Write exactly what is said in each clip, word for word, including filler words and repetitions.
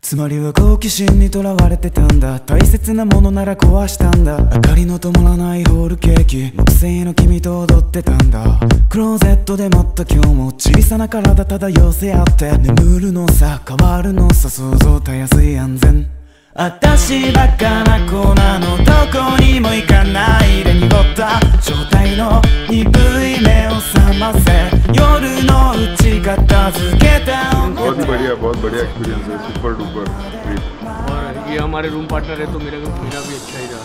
つまりは好奇心にとらわれてたんだ。大切なものなら壊したんだ。明かりの灯らないホールケーキ、木製の君と踊ってたんだ。クローゼットで待った今日も小さな体漂せ合って眠るのさ、変わるのさ、想像たやすい安全。私バカな子なの、どこにも行かないで濁った状態の鈍い目を覚ませ、夜のうち片付けた बहुत बढ़िया बहुत बढ़िया एक्सपीरियंस है, सुपर डुपर ट्रिप। और ये हमारे रूम पार्टनर है तो मेरा मेरा भी अच्छा ही रहा।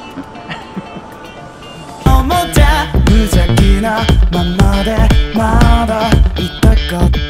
無邪気なままでまだいたかった。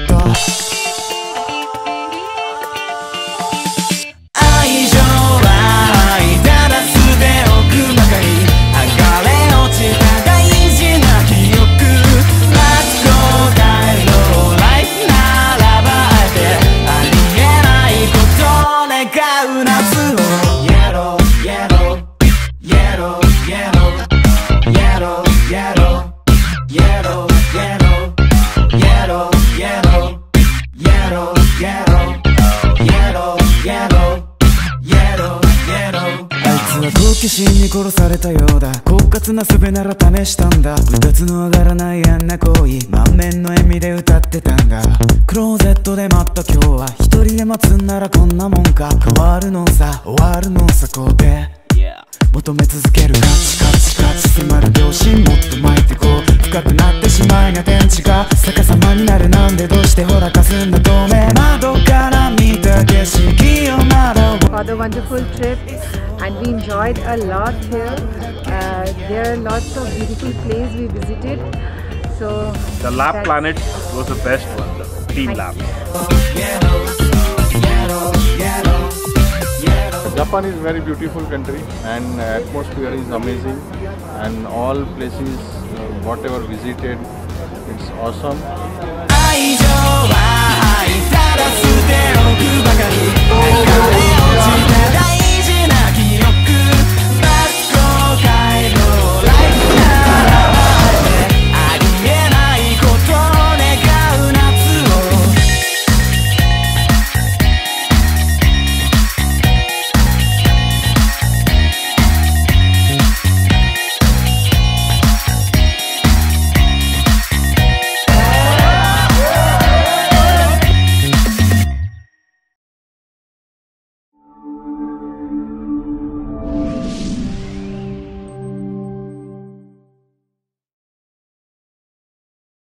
愛情は愛ただ捨ておくばかり、剥がれ落ちた大事な記憶。Let's go 帰ろう Life ならばあえてありえないことを願う夏を Yellow Yellow Yellow Yellow Yellow, yellow, yellow, yellow, yellow, yellow, yellow, yellow, yellow, yellow, yellow, yellow。 あいつは好奇心に殺されたようだ。狡猾な術なら試したんだ。うたつの上がらないあんな行為、満面の笑みで歌ってたんだ。クローゼットで待った今日は一人で待つんならこんなもんか。変わるのさ終わるのさこうで求め続けるカチカチカチ迫る秒針、もっと巻いてこう深くなってしまいが天地が逆さまになる。なんでどうしてほらかすんだ透明窓から見た景色をまだ For the wonderful trip and we enjoyed a lot here. Uh, there are lots of beautiful places we visited. So The Lab Planet was the best one, the Team Lab. Japan is a very beautiful country and atmosphere is amazing, and all places, uh, whatever visited, it's awesome. 愛情は愛ただ捨ておくばかり、流れ落ちた大